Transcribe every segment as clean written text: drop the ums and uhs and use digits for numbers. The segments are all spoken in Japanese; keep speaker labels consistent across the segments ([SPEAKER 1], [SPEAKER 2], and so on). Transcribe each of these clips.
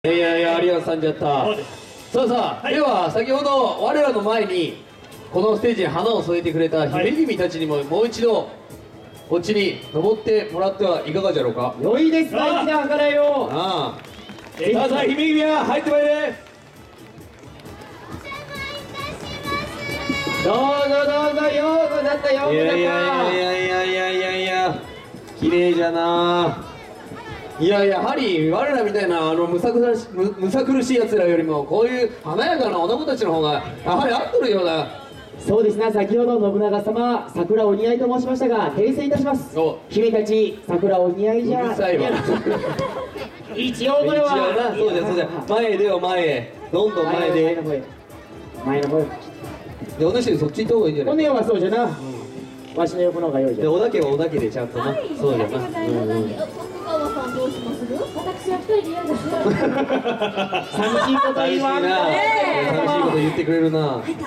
[SPEAKER 1] いやいや、有安さんじゃった。さあさあ、では先ほど我らの前にこのステージに花を添えてくれた姫君たちにももう一度こっちに登ってもらってはいかがじゃろうか。
[SPEAKER 2] 良いですか、粋な計らいを。
[SPEAKER 1] ああ、さあさあ、姫君は入ってまいれ。
[SPEAKER 2] どうぞどうぞ、ようこなったようこなった。
[SPEAKER 1] いやいやいやいやいやいやいや、綺麗じゃな。いややはり我らみたいなむさ苦しいやつらよりもこういう華やかな女子たちの方がやはり合っとるような。
[SPEAKER 2] そうですね、先ほど信長様、桜お似合いと申しましたが、訂正いたします。姫たち、桜お似合いじゃ。
[SPEAKER 1] うるさいわ。
[SPEAKER 2] 一応これは。
[SPEAKER 1] 一応な、そうじゃそうじゃ。前へ出よ、前へ。どんどん前で。
[SPEAKER 2] 前の方へ。前の方へ。
[SPEAKER 1] で、お主そっち行った方がいいんじゃない。
[SPEAKER 2] おねはそうじゃな。わしの横の方が良いじゃ。
[SPEAKER 1] で、小田家は小田家でちゃんとな。そうじゃな。
[SPEAKER 3] どうします？私は一人で嫌ですよ。
[SPEAKER 2] 寂しいこと言わんな。
[SPEAKER 1] 寂しいこと言ってくれるな。
[SPEAKER 3] 入った。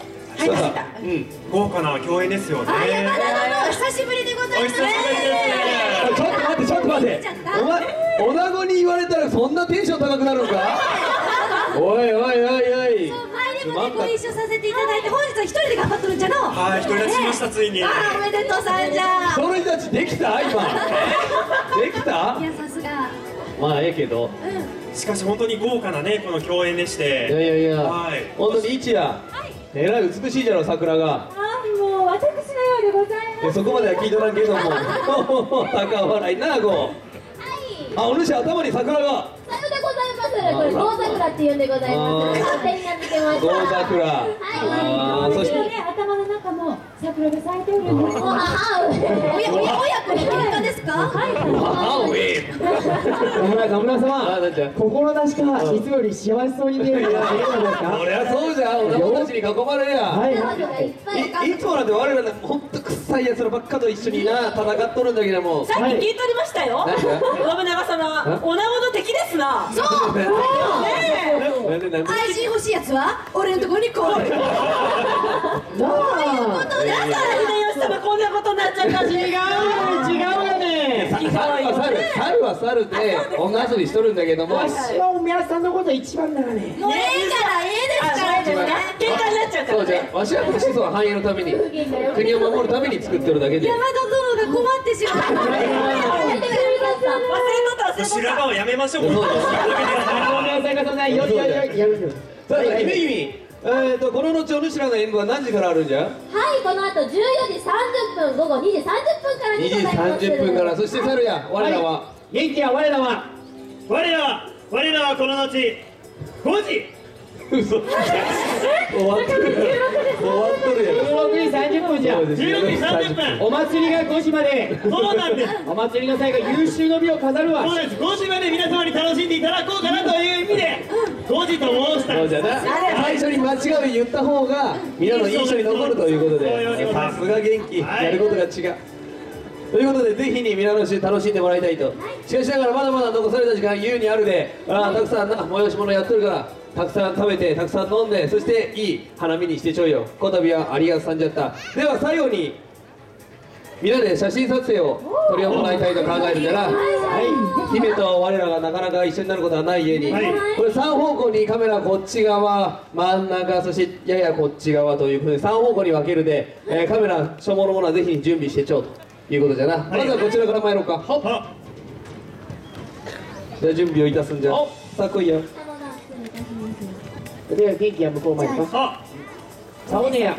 [SPEAKER 4] 豪華な共演ですよね。
[SPEAKER 3] あ、山田殿、久しぶりでございます。
[SPEAKER 4] お久しぶりです。
[SPEAKER 1] ちょっと待って、ちょっと待って。お前、女子に言われたらそんなテンション高くなるのか。おいおいおいおい。
[SPEAKER 3] そう、前にもね、ご一緒させていただいて、本日は一人で頑張っとるんじゃの。
[SPEAKER 4] はい、独り立ちしました、ついに。
[SPEAKER 3] あ、おめでとうさんじゃ。
[SPEAKER 1] その人たちできた今。できた。
[SPEAKER 3] いや、さすが。
[SPEAKER 1] まあええけど。
[SPEAKER 4] しかし本当に豪華なね、この共演でし
[SPEAKER 1] いや
[SPEAKER 4] て。
[SPEAKER 1] いやいや、
[SPEAKER 4] はい。
[SPEAKER 1] 本当に一夜。えらい美しいじゃろ桜が。
[SPEAKER 3] もう私のようでございます。
[SPEAKER 1] そこまでは聞いとらんけども。高笑いなあご。あ、お主頭に桜が。
[SPEAKER 3] さようでございます。これゴー桜って言うんでございます。勝手に名付けました。
[SPEAKER 1] ゴー桜。
[SPEAKER 3] はい。
[SPEAKER 1] そして
[SPEAKER 3] 頭の中も桜が咲いておるんです。親子の喧嘩ですか？はい。
[SPEAKER 1] あ、ウェイ。
[SPEAKER 2] 野村様、
[SPEAKER 1] なんじゃ。
[SPEAKER 2] 心なしかいつもより幸せそうに見えるんじゃないですか。
[SPEAKER 1] そりゃそうじゃ、女子たちに囲まれりゃ。
[SPEAKER 2] はい。
[SPEAKER 1] いつもなんて我らね、ほんと臭い奴らばっかと一緒にな戦っとるんだけども。
[SPEAKER 5] さっき聞いておりましたよ。信長様、女子の敵ですな。
[SPEAKER 3] そう。
[SPEAKER 1] なんでなんで。
[SPEAKER 3] 愛人欲しいやつは俺のとこに来い。
[SPEAKER 2] なあ。
[SPEAKER 5] だから秀吉様こんなことになっちゃったし。
[SPEAKER 2] 違うよね。
[SPEAKER 1] 猿は猿で女遊びしとるんだけども。
[SPEAKER 2] わしはお宮さんのこと一番だからね。
[SPEAKER 3] もうええからええですから
[SPEAKER 5] 喧嘩になっちゃうから
[SPEAKER 1] そうじゃ、わしは子孫繁栄のために国を守るために作ってるだけで。
[SPEAKER 3] 山田殿が困ってしまう。
[SPEAKER 4] 白髪をやめましょう。
[SPEAKER 2] お宮さんがそんなよやるんよ。
[SPEAKER 1] さあ姫君、この後お主らの演舞は何時からあるんじゃ。
[SPEAKER 3] はい、この後14時30分、午後2時30分から
[SPEAKER 1] 2
[SPEAKER 3] に
[SPEAKER 1] 時
[SPEAKER 3] ございます。
[SPEAKER 1] 30分から。そして猿や我らは
[SPEAKER 2] 元気や我らは。
[SPEAKER 4] 我らはこの後5時。
[SPEAKER 1] 嘘。終わってる。終わっとるやろ。
[SPEAKER 2] 16時30分じゃ。
[SPEAKER 4] 16時30分。
[SPEAKER 2] お祭りが5時まで。
[SPEAKER 4] そうなんです。
[SPEAKER 2] お祭りの際が有終の美を飾るわ。
[SPEAKER 4] そうです。5時まで皆様に楽しんでいただこうかなという意味で5時と申した。
[SPEAKER 1] そうじゃな。最初に間違い言った方が皆の印象に残るということで、さすが元気、やることが違う。ということで、ぜひに皆の楽しんでもらいたいと。しかしながらまだまだ残された時間優にあるで、たくさんな催し物やってるからたくさん食べてたくさん飲んで、そしていい花見にしてちょいよ。こたびは有安さんじゃった。では最後にみんなで写真撮影を撮り行いたいと考えるから、姫と我らがなかなか一緒になることはない家に、これ3方向にカメラこっち側、真ん中、そしてややこっち側というふうに3方向に分けるで、カメラ所望のものはぜひ準備してちょうということじゃな。まずはこちらから参ろうか。じゃあ準備をいたすんじゃ。さあ来いよ。
[SPEAKER 2] では元気や向こう前か。さあおねや。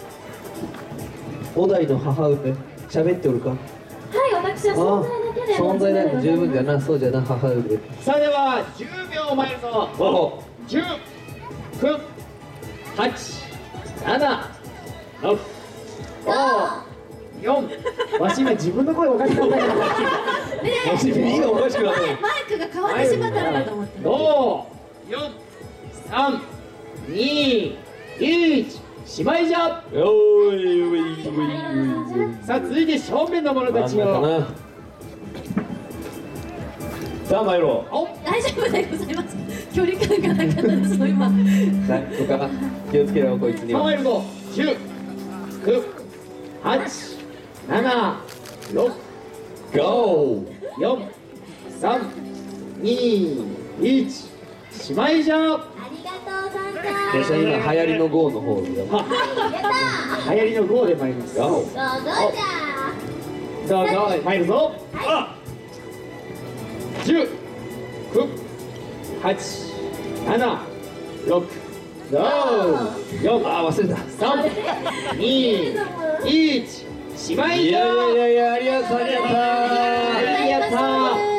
[SPEAKER 1] お代の母上喋っておるか。
[SPEAKER 3] はい、私は存在だけで。
[SPEAKER 1] 存在だけで十分じゃな。そうじゃな、母上。
[SPEAKER 2] さあでは10秒前るぞ。
[SPEAKER 1] おお。
[SPEAKER 2] 10、9、8、7、6、5、4。わし今自分の声おかしかったから。
[SPEAKER 1] わし耳がおかしくなった。
[SPEAKER 3] マイクが変わってしまったのかと思って。
[SPEAKER 2] 5、4、3、2、1。しまいじゃ。
[SPEAKER 1] よーいよいよい。
[SPEAKER 2] さあ続いて正面の者たちを。
[SPEAKER 1] さあ参ろう。
[SPEAKER 3] 大丈夫でございます。距離感がなかったですよ今。
[SPEAKER 1] さあ、ここから気をつけろよこいつには。
[SPEAKER 2] 構えるぞ。10、9、8、7、6、
[SPEAKER 1] ゴー。
[SPEAKER 2] 4、3、2、1。 しまいじゃ。
[SPEAKER 3] ありがとうさんちゃん。
[SPEAKER 1] 私は今流行りの GO の方で
[SPEAKER 3] やった
[SPEAKER 2] 流行りの5で参ります。
[SPEAKER 1] ガオ
[SPEAKER 3] どうぞじゃあ。
[SPEAKER 2] どうぞ参るぞ。10、9、8、7、6、5、4、
[SPEAKER 1] あ忘れた
[SPEAKER 2] 3、2、1、しまい
[SPEAKER 1] い
[SPEAKER 2] じゃ。
[SPEAKER 1] やいやいや有吉さんやったー
[SPEAKER 2] やった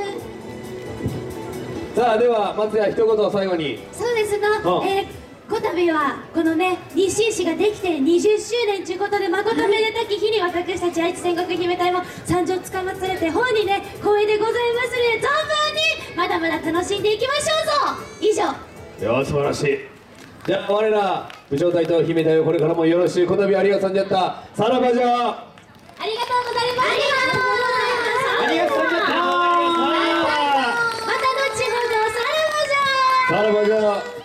[SPEAKER 1] さあでは松也一言最後に
[SPEAKER 3] そうですが、
[SPEAKER 1] うん
[SPEAKER 3] こたびはこのね日清市ができて20周年ということで誠めでたき日に私たち愛知戦国姫隊も参上つかまつれて本にね光栄でございますので存分にまだまだ楽しんでいきましょうぞ。以上。
[SPEAKER 1] いや素晴らしい。じゃあ我ら部長隊と姫隊をこれからもよろしくこたび有吉さんやったさらばじゃ
[SPEAKER 3] ありがとうございます。
[SPEAKER 2] ありがとうございました。
[SPEAKER 3] また後ほどさらばじゃ
[SPEAKER 1] さらばじゃ